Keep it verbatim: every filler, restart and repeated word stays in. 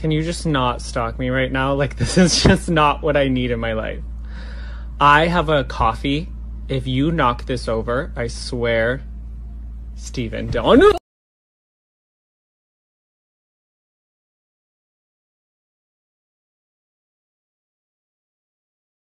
can you just not stalk me right now? Like, this is just not what I need in my life. I have a coffee. If you knock this over, I swear, Steven, don't.